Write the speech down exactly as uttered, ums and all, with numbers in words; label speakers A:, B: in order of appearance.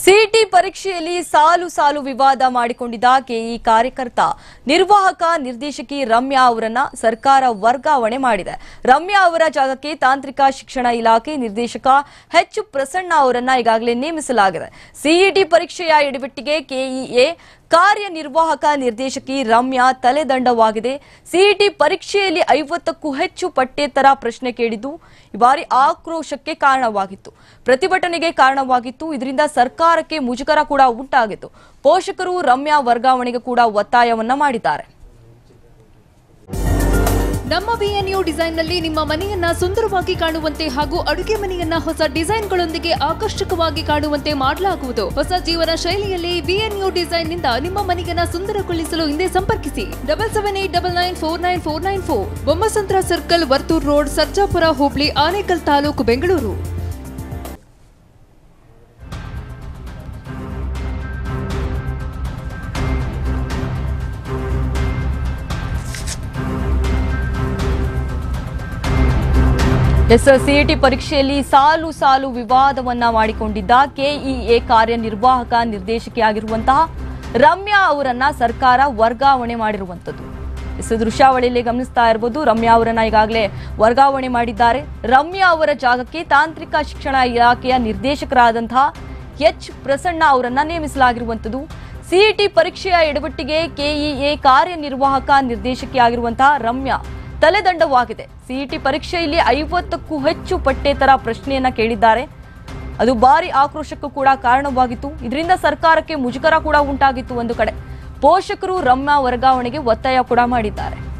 A: CET ಪರೀಕ್ಷೆಯಲ್ಲಿ ಸಾಲು ಸಾಲು ವಿವಾದ ಮಾಡಿಕೊಂಡಿದ್ದ ಕೆಇ ಕಾರ್ಯಕರ್ತ ನಿರ್ವಾಹಕ ನಿರ್ದೇಶಕಿ ರಮ್ಯಾ ಅವರನ್ನ ಸರ್ಕಾರ ವರ್ಗಾವಣೆ ಮಾಡಿದೆ. ರಮ್ಯಾ ಅವರ ಜಾಗಕ್ಕೆ ತಾಂತ್ರಿಕ ಶಿಕ್ಷಣ ಇಲಾಖೆ ನಿರ್ದೇಶಕ ಎಚ್ ಪ್ರಸನ್ನ ಅವರನ್ನ ಈಗಾಗಲೇ ನೇಮಿಸಲಾಗಿದೆ. ಸಿಇಟಿ ಪರೀಕ್ಷೆಯ ಎಡವಟ್ಟಿಗೆ ಕೆಇಎ ಕಾರ್ಯನಿರ್ವಾಹಕ ನಿರ್ದೇಶಕಿ ರಮ್ಯಾ ತಲೆದಂಡವಾಗಿದೆ. ಸಿಇಟಿ ಪರೀಕ್ಷೆಯಲ್ಲಿ ಐವತ್ತಕ್ಕೂ ಹೆಚ್ಚು ಪಠ್ಯೇತರ ಪ್ರಶ್ನೆ ಕೇಳಿದ್ದು ಈ ಬಾರಿ ಆಕ್ರೋಶಕ್ಕೆ ಕಾರಣವಾಗಿತ್ತು, ಪ್ರತಿಭಟನೆಗೆ ಕಾರಣವಾಗಿತ್ತು. ಇದರಿಂದ ಸರ್ಕಾರಕ್ಕೆ ಮುಜುಗರ ಕೂಡ ಉಂಟಾಗಿತ್ತು. ಪೋಷಕರು ರಮ್ಯಾ ವರ್ಗಾವಣೆಗೆ ಕೂಡ ಒತ್ತಾಯವನ್ನ ಮಾಡಿದ್ದಾರೆ.
B: ನಮ್ಮ ವಿಎನ್ಯು ಡಿಸೈನ್ನಲ್ಲಿ ನಿಮ್ಮ ಮನೆಯನ್ನ ಸುಂದರವಾಗಿ ಕಾಣುವಂತೆ ಹಾಗೂ ಅಡುಗೆ ಮನೆಯನ್ನ ಹೊಸ ಡಿಸೈನ್ಗಳೊಂದಿಗೆ ಆಕರ್ಷಕವಾಗಿ ಕಾಣುವಂತೆ ಮಾಡಲಾಗುವುದು. ಹೊಸ ಜೀವನ ಶೈಲಿಯಲ್ಲಿ ವಿಎನ್ಯು ಡಿಸೈನ್ನಿಂದ ನಿಮ್ಮ ಮನೆಯನ್ನ ಸುಂದರಗೊಳಿಸಲು ಹಿಂದೆ ಸಂಪರ್ಕಿಸಿ double seven eight double nine four nine four nine four Bommasandra circle, Varthur road, Sarjapura ಹೋಬಳಿ, ಆನೇಕಲ್ ತಾಲೂಕು, ಬೆಂಗಳೂರು.
A: ಸಿಇಟಿ ಪರೀಕ್ಷೆಯಲ್ಲಿ ಸಾಲು ಸಾಲು ವಿವಾದವನ್ನ ಮಾಡಿಕೊಂಡಿದ್ದ ಕೆಇಎ ಕಾರ್ಯನಿರ್ವಾಹಕ ನಿರ್ದೇಶಕಿಯಾಗಿರುವಂತಹ ರಮ್ಯಾ ಅವರನ್ನ ಸರ್ಕಾರ ವರ್ಗಾವಣೆ ಮಾಡಿರುವಂತದ್ದು. ಇಷ್ಟು ದೃಶ್ಯಾವಳಿಯಲ್ಲಿ ಗಮನಿಸ್ತಾ ಇರಬಹುದು. ರಮ್ಯಾ ಅವರನ್ನ ಈಗಾಗಲೇ ವರ್ಗಾವಣೆ ಮಾಡಿದ್ದಾರೆ. ರಮ್ಯಾ ಅವರ ಜಾಗಕ್ಕೆ ತಾಂತ್ರಿಕ ಶಿಕ್ಷಣ ಇಲಾಖೆಯ ನಿರ್ದೇಶಕರಾದಂತಹ ಎಚ್ ಪ್ರಸನ್ನ ಅವರನ್ನ ನೇಮಿಸಲಾಗಿರುವಂತದ್ದು. ಸಿಇಟಿ ಪರೀಕ್ಷೆಯ ಎಡವಟ್ಟಿಗೆ ಕೆಇಎ ಕಾರ್ಯನಿರ್ವಾಹಕ ನಿರ್ದೇಶಕಿಯಾಗಿರುವಂತಹ ರಮ್ಯಾ ತಲೆದಂಡವಾಗಿದೆ. ಸಿಇಟಿ ಪರೀಕ್ಷೆಯಲ್ಲಿ ಐವತ್ತಕ್ಕೂ ಹೆಚ್ಚು ಪಠ್ಯೇತರ ಪ್ರಶ್ನೆಯನ್ನ ಕೇಳಿದ್ದಾರೆ. ಅದು ಭಾರಿ ಆಕ್ರೋಶಕ್ಕೂ ಕೂಡ ಕಾರಣವಾಗಿತ್ತು. ಇದರಿಂದ ಸರ್ಕಾರಕ್ಕೆ ಮುಜುಗರ ಕೂಡ ಉಂಟಾಗಿತ್ತು. ಒಂದು ಕಡೆ ಪೋಷಕರು ರಮ್ಯಾ ವರ್ಗಾವಣೆಗೆ ಒತ್ತಾಯ ಕೂಡ ಮಾಡಿದ್ದಾರೆ.